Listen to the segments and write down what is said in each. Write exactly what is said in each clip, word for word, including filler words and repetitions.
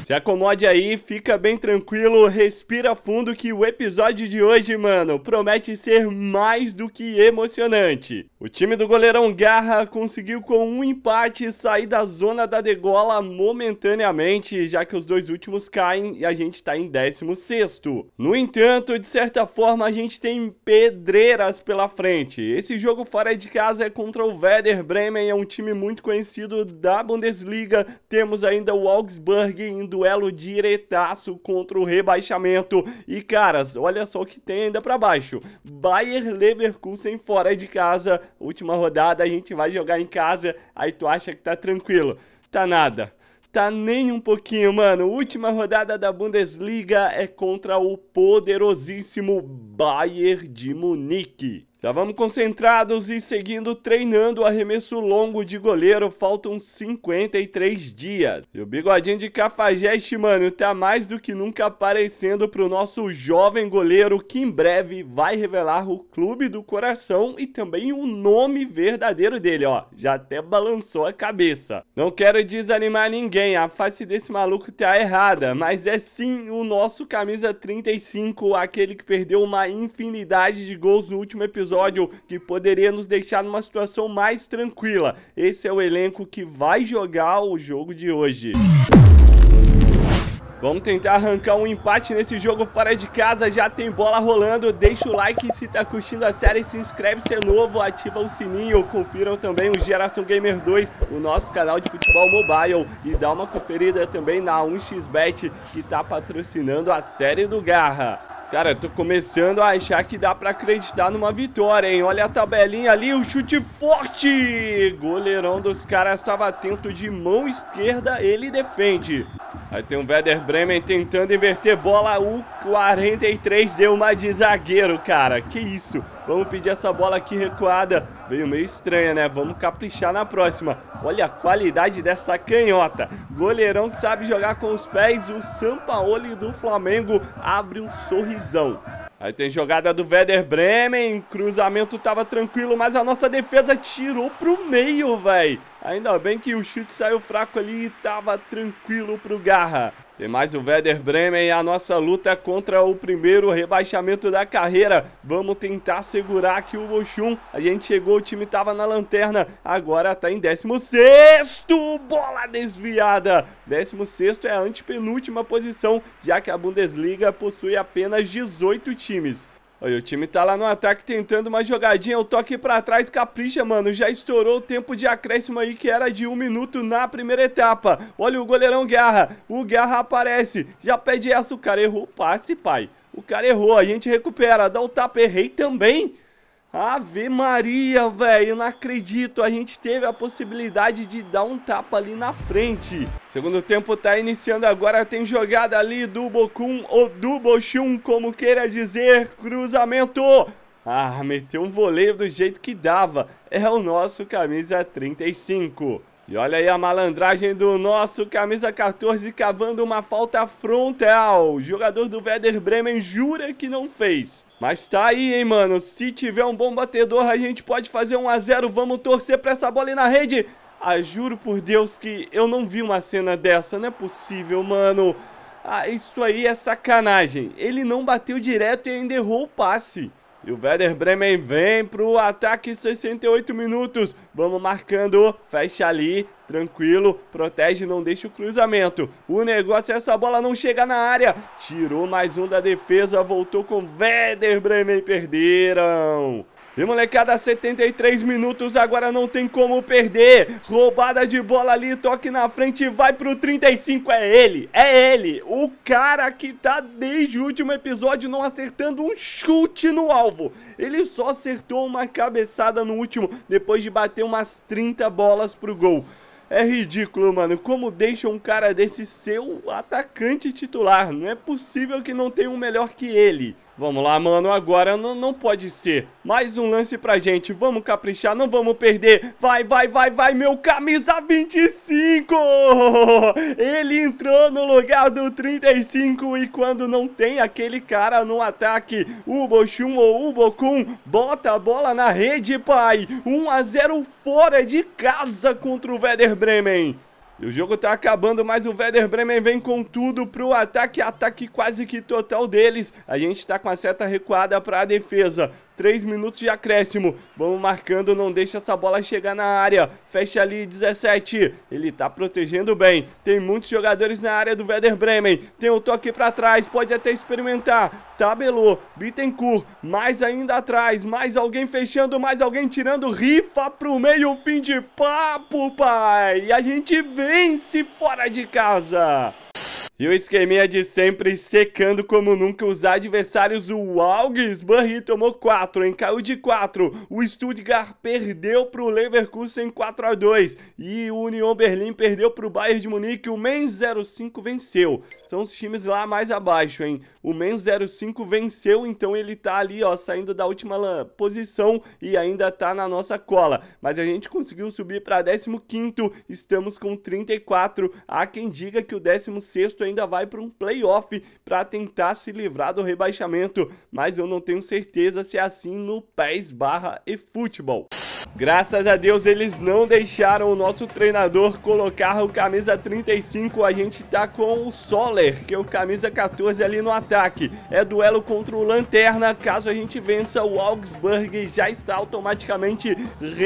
Se acomode aí, fica bem tranquilo, respira fundo que o episódio de hoje, mano, promete ser mais do que emocionante. O time do goleirão Garra conseguiu com um empate sair da zona da degola momentaneamente, já que os dois últimos caem e a gente tá em décimo sexto. No entanto, de certa forma, a gente tem pedreiras pela frente. Esse jogo fora de casa é contra o Werder Bremen, é um time muito conhecido da Bundesliga. Temos ainda o Augsburg em duelo diretaço contra o rebaixamento. E caras, olha só o que tem ainda pra baixo. Bayer Leverkusen fora de casa. Última rodada, a gente vai jogar em casa. Aí tu acha que tá tranquilo? Tá nada. Tá nem um pouquinho, mano. Última rodada da Bundesliga é contra o poderosíssimo Bayern de Munique. Já vamos concentrados e seguindo treinando o arremesso longo de goleiro. Faltam cinquenta e três dias. E o bigodinho de cafajeste, mano, tá mais do que nunca aparecendo pro nosso jovem goleiro, que em breve vai revelar o clube do coração e também o nome verdadeiro dele, ó. Já até balançou a cabeça. Não quero desanimar ninguém, a face desse maluco tá errada, mas é sim o nosso camisa trinta e cinco, aquele que perdeu uma infinidade de gols no último episódio, que poderia nos deixar numa situação mais tranquila. Esse é o elenco que vai jogar o jogo de hoje. Vamos tentar arrancar um empate nesse jogo fora de casa, já tem bola rolando. Deixa o like se tá curtindo a série, se inscreve se é novo, ativa o sininho. Confiram também o Geração Gamer dois, o nosso canal de futebol mobile. E dá uma conferida também na um x bet, que tá patrocinando a série do Garra. Cara, eu tô começando a achar que dá pra acreditar numa vitória, hein? Olha a tabelinha ali, o chute forte! Goleirão dos caras estava atento de mão esquerda, ele defende. Aí tem o Werder Bremen tentando inverter bola, o quarenta e três deu uma de zagueiro, cara. Que isso? Vamos pedir essa bola aqui recuada. Veio meio estranha, né? Vamos caprichar na próxima. Olha a qualidade dessa canhota. Goleirão que sabe jogar com os pés. O Sampaoli do Flamengo abre um sorrisão. Aí tem jogada do Werder Bremen. Cruzamento tava tranquilo, mas a nossa defesa tirou pro meio, velho. Ainda bem que o chute saiu fraco ali e tava tranquilo pro Garra. Tem mais o Werder Bremen e a nossa luta contra o primeiro rebaixamento da carreira. Vamos tentar segurar aqui o Bochum. A gente chegou, o time tava na lanterna, agora tá em décimo sexto. Bola desviada. décimo sexto é a antepenúltima posição, já que a Bundesliga possui apenas dezoito times. Olha, o time tá lá no ataque tentando uma jogadinha, eu tô aqui pra trás, capricha, mano, já estourou o tempo de acréscimo aí, que era de um minuto na primeira etapa. Olha o goleirão Garra, o Garra aparece, já pede essa, o cara errou o passe, pai. O cara errou, a gente recupera, dá o tapa, errei também. Ave Maria, velho, não acredito, a gente teve a possibilidade de dar um tapa ali na frente. Segundo tempo tá iniciando agora, tem jogada ali do Bochum, ou do Bochum, como queira dizer, cruzamento. Ah, meteu um voleio do jeito que dava, é o nosso camisa trinta e cinco. E olha aí a malandragem do nosso camisa quatorze cavando uma falta frontal. O jogador do Werder Bremen jura que não fez. Mas tá aí, hein, mano. Se tiver um bom batedor, a gente pode fazer um a zero. Vamos torcer pra essa bola ir na rede. Ah, juro por Deus que eu não vi uma cena dessa. Não é possível, mano. Ah, isso aí é sacanagem. Ele não bateu direto e ainda errou o passe. E o Werder Bremen vem pro ataque, sessenta e oito minutos. Vamos marcando, fecha ali, tranquilo, protege, não deixa o cruzamento. O negócio é essa bola não chegar na área. Tirou mais um da defesa, voltou com Werder Bremen, perderam. E molecada, setenta e três minutos, agora não tem como perder. Roubada de bola ali, toque na frente, vai pro trinta e cinco, é ele, é ele. O cara que tá desde o último episódio não acertando um chute no alvo. Ele só acertou uma cabeçada no último, depois de bater umas trinta bolas pro gol. É ridículo, mano, como deixa um cara desse ser o atacante titular. Não é possível que não tenha um melhor que ele. Vamos lá, mano, agora não, não pode ser. Mais um lance pra gente, vamos caprichar, não vamos perder. Vai, vai, vai, vai, meu camisa vinte e cinco. Ele entrou no lugar do trinta e cinco e quando não tem aquele cara no ataque, o Bochum ou o Bochum, bota a bola na rede, pai. um a zero fora de casa contra o Werder Bremen. E o jogo tá acabando, mas o Werder Bremen vem com tudo pro ataque, ataque quase que total deles. A gente tá com a seta recuada pra defesa. três minutos de acréscimo. Vamos marcando, não deixa essa bola chegar na área. Fecha ali, dezessete. Ele tá protegendo bem. Tem muitos jogadores na área do Werder Bremen. Tem um toque pra trás, pode até experimentar. Tabelou, Bittencourt, mais ainda atrás. Mais alguém fechando, mais alguém tirando. Rifa pro meio, fim de papo, pai. E a gente vence fora de casa. E o esqueminha de sempre, secando como nunca os adversários. O Augsburg tomou quatro, hein? Caiu de quatro. O Stuttgart perdeu pro Leverkusen quatro a dois. E o Union Berlin perdeu pro Bayern de Munique. O Mainz zero cinco venceu. São os times lá mais abaixo, hein? O Mainz zero cinco venceu, então ele tá ali, ó, saindo da última posição e ainda tá na nossa cola. Mas a gente conseguiu subir pra décimo quinto, estamos com trinta e quatro. Há quem diga que o décimo sexto ainda vai para um playoff para tentar se livrar do rebaixamento, mas eu não tenho certeza se é assim no PES barra eFootball. Graças a Deus eles não deixaram o nosso treinador colocar o camisa trinta e cinco, a gente tá com o Soler, que é o camisa quatorze ali no ataque. É duelo contra o Lanterna, caso a gente vença, o Augsburg já está automaticamente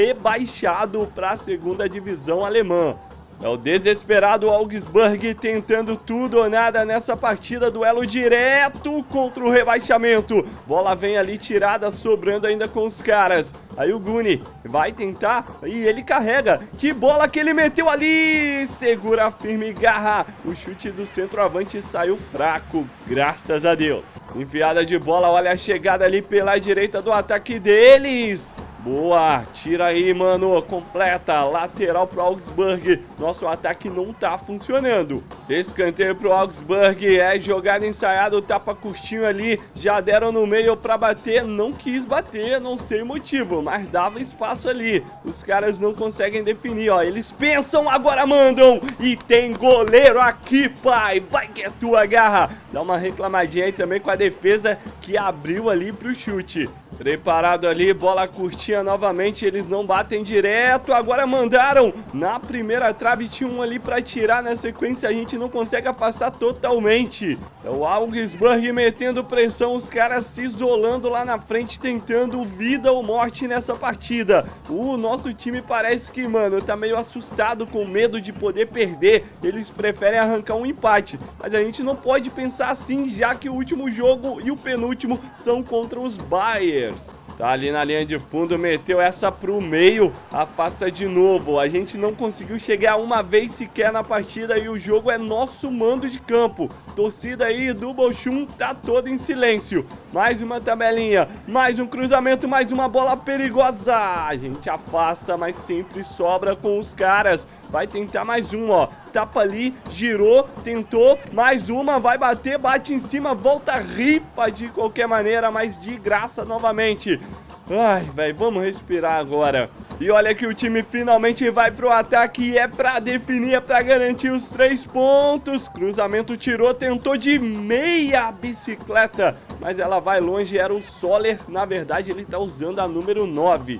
rebaixado para a segunda divisão alemã. É o desesperado Augsburg tentando tudo ou nada nessa partida, duelo direto contra o rebaixamento. Bola vem ali tirada, sobrando ainda com os caras. Aí o Guni vai tentar e ele carrega. Que bola que ele meteu ali! Segura firme, garra. O chute do centroavante saiu fraco, graças a Deus. Enfiada de bola, olha a chegada ali pela direita do ataque deles. Boa, tira aí, mano, completa, lateral pro Augsburg, nosso ataque não tá funcionando. Escanteio pro Augsburg, é jogada ensaiada, o tapa curtinho ali, já deram no meio pra bater, não quis bater, não sei o motivo, mas dava espaço ali. Os caras não conseguem definir, ó, eles pensam, agora mandam, e tem goleiro aqui, pai, vai que é tua, garra. Dá uma reclamadinha aí também com a defesa que abriu ali pro chute. Preparado ali, bola curtinha novamente, eles não batem direto, agora mandaram na primeira trave, tinha um ali pra tirar, na sequência a gente não consegue afastar totalmente. É o Augsburg metendo pressão, os caras se isolando lá na frente, tentando vida ou morte nessa partida. O nosso time parece que, mano, tá meio assustado, com medo de poder perder, eles preferem arrancar um empate, mas a gente não pode pensar assim, já que o último jogo e o penúltimo são contra os Bayern. Tá ali na linha de fundo, meteu essa pro meio, afasta de novo. A gente não conseguiu chegar uma vez sequer na partida e o jogo é nosso mando de campo. Torcida aí do Bochum tá toda em silêncio. Mais uma tabelinha, mais um cruzamento, mais uma bola perigosa. A gente afasta, mas sempre sobra com os caras. Vai tentar mais um, ó. Tapa ali, girou, tentou, mais uma, vai bater, bate em cima, volta, rifa de qualquer maneira, mas de graça novamente. Ai, velho, vamos respirar agora. E olha que o time finalmente vai pro ataque e é pra definir, é pra garantir os três pontos. Cruzamento tirou, tentou de meia bicicleta, mas ela vai longe, era o Soler. Na verdade, ele tá usando a número nove.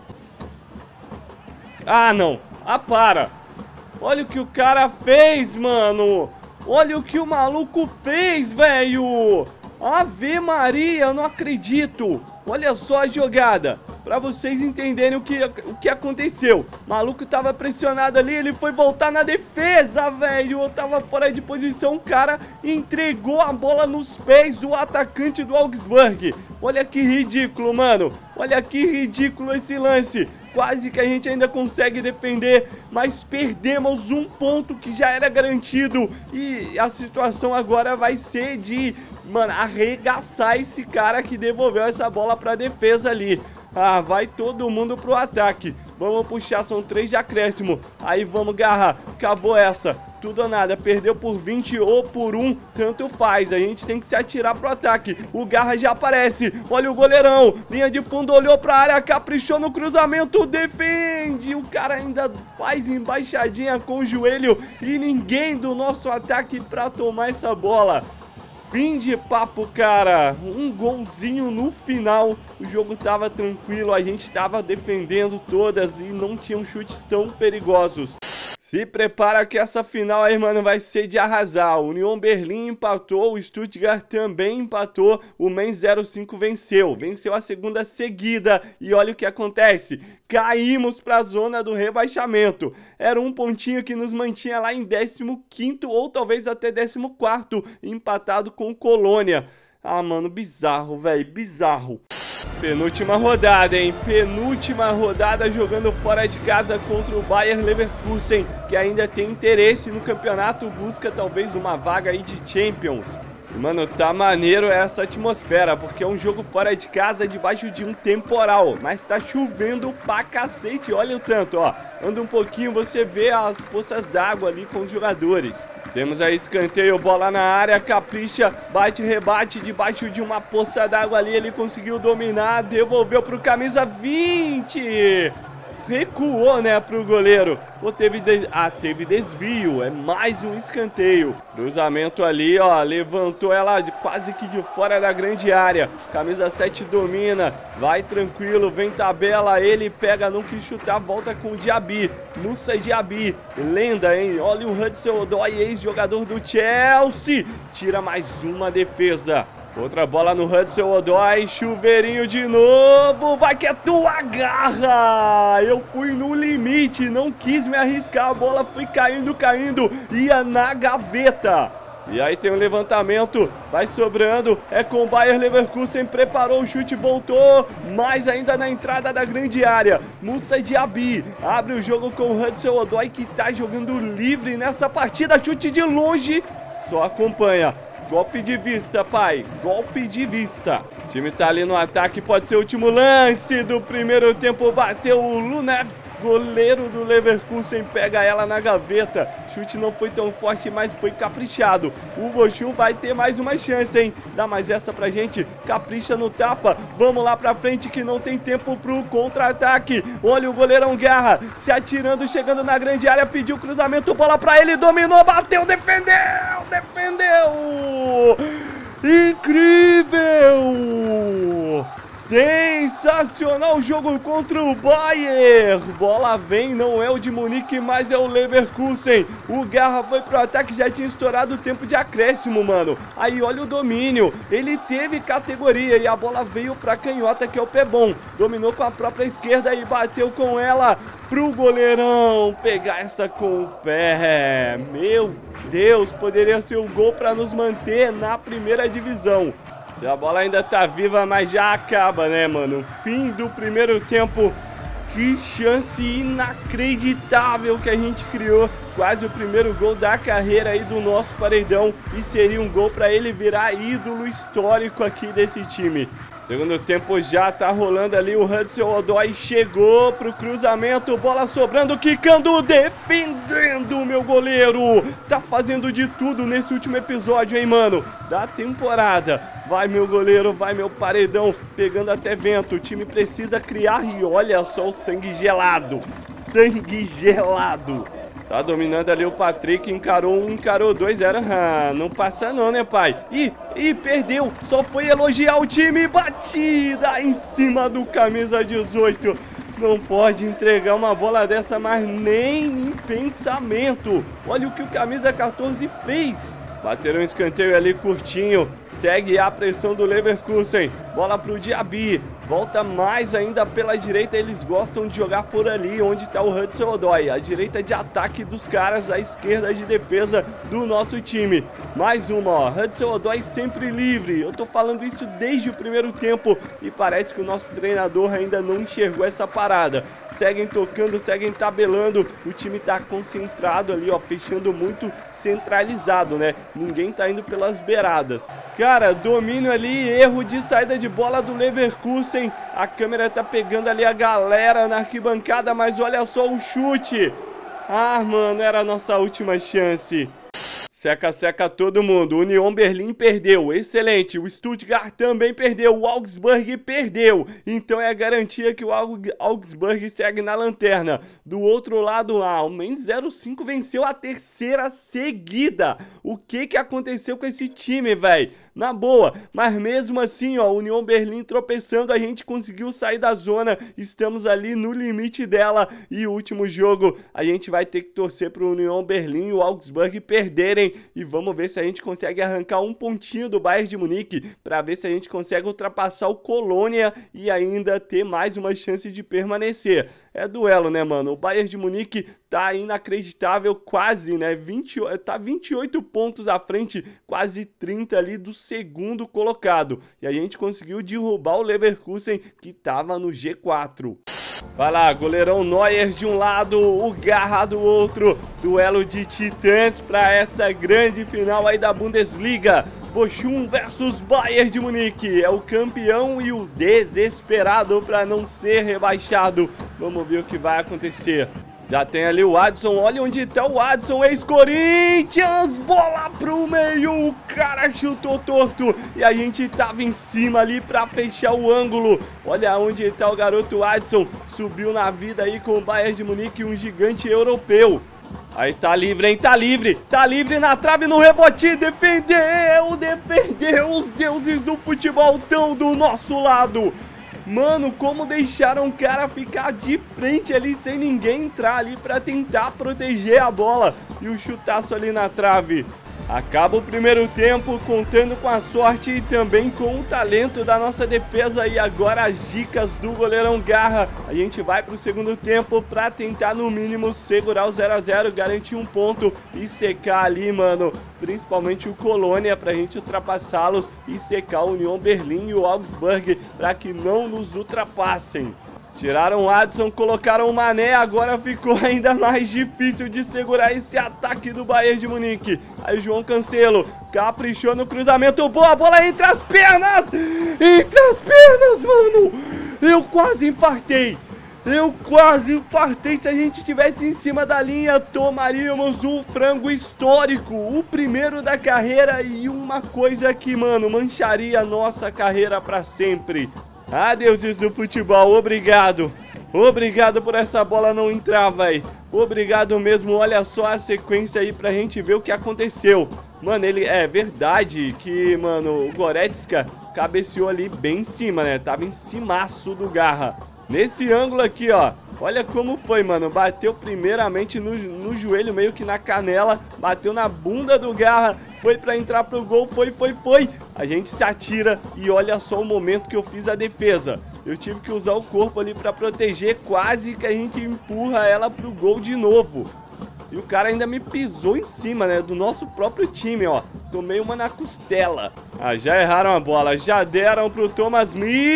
Ah, não. Ah, para. Olha o que o cara fez, mano. Olha o que o maluco fez, velho. Ave Maria, eu não acredito. Olha só a jogada, pra vocês entenderem o que, o que aconteceu. O maluco tava pressionado ali, ele foi voltar na defesa, velho. Eu tava fora de posição, o cara entregou a bola nos pés do atacante do Augsburg. Olha que ridículo, mano. Olha que ridículo esse lance. Quase que a gente ainda consegue defender, mas perdemos um ponto que já era garantido. E a situação agora vai ser de, mano, arregaçar esse cara que devolveu essa bola pra defesa ali. Ah, vai todo mundo pro ataque. Vamos puxar, são três de acréscimo. Aí vamos agarrar, cavou essa. Tudo ou nada, perdeu por vinte ou por um, tanto faz. A gente tem que se atirar pro ataque. O Garra já aparece, olha o goleirão. Linha de fundo, olhou pra área, caprichou no cruzamento, defende. O cara ainda faz embaixadinha com o joelho. E ninguém do nosso ataque pra tomar essa bola. Fim de papo, cara. Um golzinho no final. O jogo tava tranquilo, a gente tava defendendo todas e não tinham chutes tão perigosos. Se prepara que essa final aí, mano, vai ser de arrasar. O Union Berlim empatou, o Stuttgart também empatou, o Mainz zero cinco venceu. Venceu a segunda seguida e olha o que acontece. Caímos para a zona do rebaixamento. Era um pontinho que nos mantinha lá em décimo quinto ou talvez até décimo quarto, empatado com o Colônia. Ah, mano, bizarro, velho, bizarro. Penúltima rodada, hein? Penúltima rodada jogando fora de casa contra o Bayer Leverkusen, que ainda tem interesse no campeonato, busca talvez uma vaga aí de Champions. E, mano, tá maneiro essa atmosfera, porque é um jogo fora de casa debaixo de um temporal, mas tá chovendo pra cacete, olha o tanto, ó. Anda um pouquinho, você vê as poças d'água ali com os jogadores. Temos aí escanteio, bola na área, Capricha, bate, rebate debaixo de uma poça d'água ali, ele conseguiu dominar, devolveu pro camisa vinte. Recuou, né, pro goleiro. Ou teve des... Ah, teve desvio. É mais um escanteio. Cruzamento ali, ó. Levantou ela de, quase que de fora da grande área. Camisa sete domina. Vai tranquilo, vem tabela. Ele pega, não quis chutar. Volta com o Diaby. Moussa Diaby. Lenda, hein? Olha o Hudson-Odoi, ex-jogador do Chelsea. Tira mais uma defesa. Outra bola no Hudson-Odoi, chuveirinho de novo, vai que é tua garra! Eu fui no limite, não quis me arriscar, a bola foi caindo, caindo, ia na gaveta. E aí tem um levantamento, vai sobrando, é com o Bayer Leverkusen, preparou o chute, voltou, mais ainda na entrada da grande área. Moussa Diaby abre o jogo com o Hudson-Odoi, que tá jogando livre nessa partida, chute de longe, só acompanha. Golpe de vista, pai. Golpe de vista. O time tá ali no ataque. Pode ser o último lance do primeiro tempo. Bateu o Lunev. Goleiro do Leverkusen pega ela na gaveta. Chute não foi tão forte, mas foi caprichado. O Bochum vai ter mais uma chance, hein? Dá mais essa pra gente. Capricha no tapa. Vamos lá pra frente que não tem tempo pro contra-ataque. Olha o goleirão Guerra se atirando, chegando na grande área. Pediu cruzamento, bola pra ele. Dominou, bateu, defendeu. Defendeu. Incrível. Sensacional jogo contra o Bayer. Bola vem, não é o de Munique, mas é o Leverkusen. O Garra foi pro ataque, já tinha estourado o tempo de acréscimo, mano. Aí olha o domínio, ele teve categoria e a bola veio pra canhota, que é o pé bom. Dominou com a própria esquerda e bateu com ela pro goleirão pegar essa com o pé. Meu Deus, poderia ser o gol pra nos manter na primeira divisão. A bola ainda tá viva, mas já acaba, né, mano? Fim do primeiro tempo. Que chance inacreditável que a gente criou. Quase o primeiro gol da carreira aí do nosso paredão. E seria um gol pra ele virar ídolo histórico aqui desse time. Segundo tempo já tá rolando ali, o Hudson-Odoi chegou pro cruzamento, bola sobrando, quicando, defendendo o meu goleiro. Tá fazendo de tudo nesse último episódio, hein, mano, da temporada. Vai, meu goleiro, vai, meu paredão, pegando até vento. O time precisa criar e olha só o sangue gelado, sangue gelado. Tá dominando ali o Patrick, encarou um, encarou dois, era... Ah, não passa não, né, pai? Ih, ih, perdeu, só foi elogiar o time, batida em cima do camisa dezoito. Não pode entregar uma bola dessa, mas nem em pensamento. Olha o que o camisa quatorze fez. Bateram um escanteio ali curtinho. Segue a pressão do Leverkusen. Bola pro Diaby. Volta mais ainda pela direita. Eles gostam de jogar por ali onde está o Hudson-Odoi. A direita de ataque dos caras, a esquerda de defesa do nosso time. Mais uma, ó. Hudson-Odoi sempre livre. Eu tô falando isso desde o primeiro tempo e parece que o nosso treinador ainda não enxergou essa parada. Seguem tocando, seguem tabelando. O time tá concentrado ali, ó, fechando muito centralizado, né? Ninguém tá indo pelas beiradas. Cara, domínio ali, erro de saída de bola do Leverkusen. A câmera tá pegando ali a galera na arquibancada, mas olha só o chute. Ah, mano, era a nossa última chance. Seca, seca todo mundo. Union Berlim perdeu, excelente. O Stuttgart também perdeu, o Augsburg perdeu. Então é a garantia que o Augsburg segue na lanterna. Do outro lado, a Mainz zero cinco venceu a terceira seguida. O que que aconteceu com esse time, velho? Na boa, mas mesmo assim, ó, Union Berlim tropeçando, a gente conseguiu sair da zona, estamos ali no limite dela, e o último jogo, a gente vai ter que torcer pro Union Berlim e o Augsburg perderem, e vamos ver se a gente consegue arrancar um pontinho do Bayern de Munique, pra ver se a gente consegue ultrapassar o Colônia e ainda ter mais uma chance de permanecer. É duelo, né, mano? O Bayern de Munique tá inacreditável, quase, né? vinte, tá vinte e oito pontos à frente, quase trinta ali do segundo colocado. E a gente conseguiu derrubar o Leverkusen, que tava no G quatro. Vai lá, goleirão Neuer de um lado, o Garra do outro. Duelo de titãs para essa grande final aí da Bundesliga. Bochum versus Bayern de Munique. É o campeão e o desesperado para não ser rebaixado. Vamos ver o que vai acontecer. Já tem ali o Adson, olha onde tá o Adson, ex-Corinthians, bola pro meio, o cara chutou torto e a gente tava em cima ali pra fechar o ângulo. Olha onde tá o garoto Adson, subiu na vida aí com o Bayern de Munique, um gigante europeu. Aí tá livre, hein, tá livre, tá livre na trave, no rebote, defendeu, defendeu, os deuses do futebol tão do nosso lado. Mano, como deixaram o cara ficar de frente ali sem ninguém entrar ali pra tentar proteger a bola. E o chutaço ali na trave. Acaba o primeiro tempo contando com a sorte e também com o talento da nossa defesa. E agora as dicas do goleirão Garra. A gente vai pro segundo tempo pra tentar no mínimo segurar o zero a zero, garantir um ponto e secar ali, mano, principalmente o Colônia, pra gente ultrapassá-los e secar o Union Berlim e o Augsburg pra que não nos ultrapassem. Tiraram o Adson, colocaram o Mané, agora ficou ainda mais difícil de segurar esse ataque do Bayern de Munique. Aí o João Cancelo caprichou no cruzamento, boa bola entre as pernas! Entre as pernas, mano! Eu quase infartei! Eu quase infartei, se a gente estivesse em cima da linha, tomaríamos um frango histórico, o primeiro da carreira e uma coisa que, mano, mancharia a nossa carreira pra sempre. Ah, deuses do futebol, obrigado. Obrigado por essa bola não entrar, véi. Obrigado mesmo, olha só a sequência aí pra gente ver o que aconteceu. Mano, ele é verdade que, mano, o Goretzka cabeceou ali bem em cima, né? Tava em cimaço do Garra. Nesse ângulo aqui, ó. Olha como foi, mano. Bateu primeiramente no, no joelho, meio que na canela. Bateu na bunda do Garra. Foi pra entrar pro gol. Foi, foi, foi. A gente se atira e olha só o momento que eu fiz a defesa. Eu tive que usar o corpo ali pra proteger. Quase que a gente empurra ela pro gol de novo. E o cara ainda me pisou em cima, né, do nosso próprio time, ó. Tomei uma na costela. Ah, já erraram a bola, já deram pro Thomas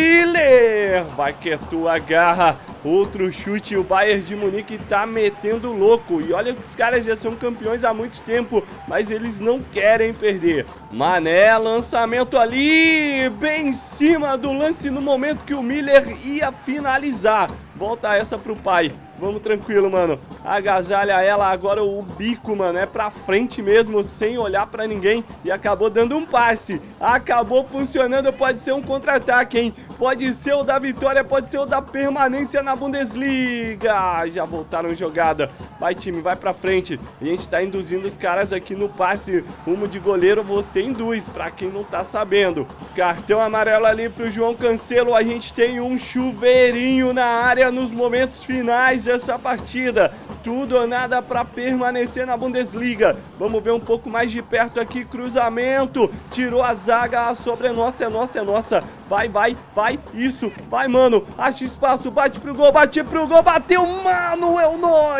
Miller. Vai que é tua, Garra. Outro chute, o Bayern de Munique tá metendo louco. E olha que os caras já são campeões há muito tempo, mas eles não querem perder. Mané, lançamento ali, bem em cima do lance no momento que o Miller ia finalizar. Volta essa pro pai. Vamos tranquilo, mano. Agasalha ela, agora o bico, mano, é pra frente mesmo, sem olhar pra ninguém. E acabou dando um passe. Acabou funcionando, pode ser um contra-ataque, hein? Pode ser o da vitória, pode ser o da permanência na Bundesliga. Já voltaram jogada. Vai, time, vai pra frente. A gente tá induzindo os caras aqui no passe rumo de goleiro, você induz, pra quem não tá sabendo. Cartão amarelo ali pro João Cancelo. A gente tem um chuveirinho na área nos momentos finais dessa partida. Tudo ou nada pra permanecer na Bundesliga. Vamos ver um pouco mais de perto aqui. Cruzamento. Tirou a zaga. A sobre é nossa, é nossa, é nossa. Vai, vai, vai. Isso. Vai, mano. Acha espaço. Bate pro gol. Bate pro gol. Bateu. Manuel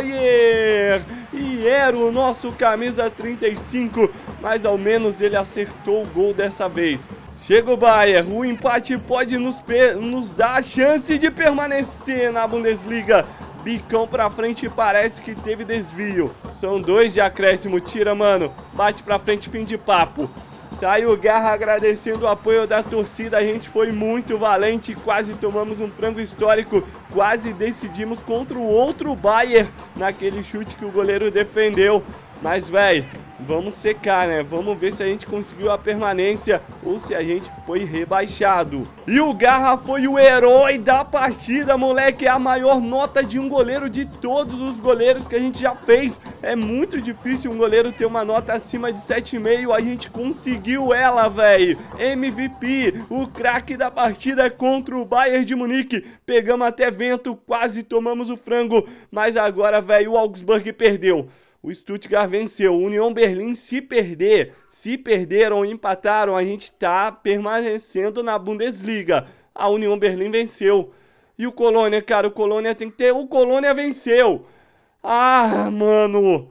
Neuer. E era o nosso camisa trinta e cinco. Mas ao menos ele acertou o gol dessa vez. Chega o Bayern, o empate pode nos, nos dar a chance de permanecer na Bundesliga. Bicão pra frente e parece que teve desvio. São dois de acréscimo, tira, mano. Bate pra frente, fim de papo. Tá aí o Garra agradecendo o apoio da torcida. A gente foi muito valente, quase tomamos um frango histórico. Quase decidimos contra o outro Bayern naquele chute que o goleiro defendeu. Mas, velho, vamos secar, né? Vamos ver se a gente conseguiu a permanência ou se a gente foi rebaixado. E o Garra foi o herói da partida, moleque. É a maior nota de um goleiro de todos os goleiros que a gente já fez. É muito difícil um goleiro ter uma nota acima de sete vírgula cinco. A gente conseguiu ela, velho. M V P, o craque da partida contra o Bayern de Munique. Pegamos até vento, quase tomamos o frango. Mas agora, velho, o Augsburg perdeu. O Stuttgart venceu. O União Berlim, se perder, se perderam ou empataram, a gente tá permanecendo na Bundesliga. A União Berlim venceu. E o Colônia, cara, o Colônia tem que ter... O Colônia venceu. Ah, mano.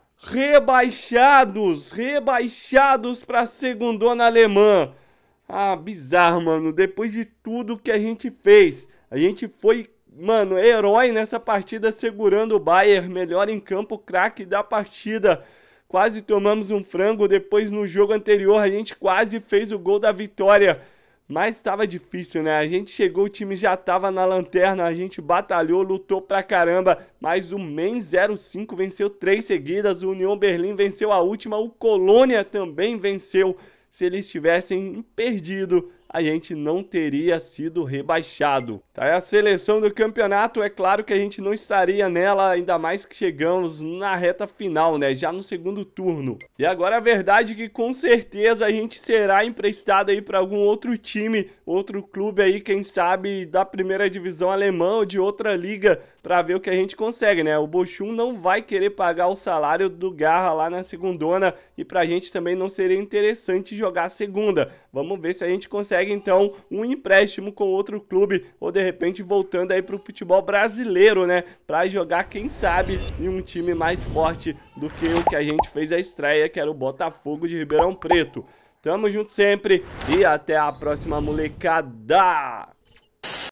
Rebaixados. Rebaixados pra segundona alemã. Ah, bizarro, mano. Depois de tudo que a gente fez, a gente foi... Mano, herói nessa partida segurando o Bayern, melhor em campo, craque da partida. Quase tomamos um frango, depois no jogo anterior a gente quase fez o gol da vitória. Mas estava difícil, né? A gente chegou, o time já estava na lanterna, a gente batalhou, lutou pra caramba. Mas o Mainz zero cinco venceu três seguidas, o União Berlim venceu a última, o Colônia também venceu. Se eles tivessem perdido, a gente não teria sido rebaixado. Tá aí a seleção do campeonato, é claro que a gente não estaria nela, ainda mais que chegamos na reta final, né? Já no segundo turno. E agora a verdade é que com certeza a gente será emprestado aí para algum outro time, outro clube aí, quem sabe da primeira divisão alemã ou de outra liga, para ver o que a gente consegue, né? O Bochum não vai querer pagar o salário do Garra lá na segundona e pra gente também não seria interessante jogar a segunda. Vamos ver se a gente consegue então um empréstimo com outro clube ou de repente voltando aí pro futebol brasileiro, né? Pra jogar, quem sabe, em um time mais forte do que o que a gente fez a estreia, que era o Botafogo de Ribeirão Preto. Tamo junto sempre e até a próxima, molecada!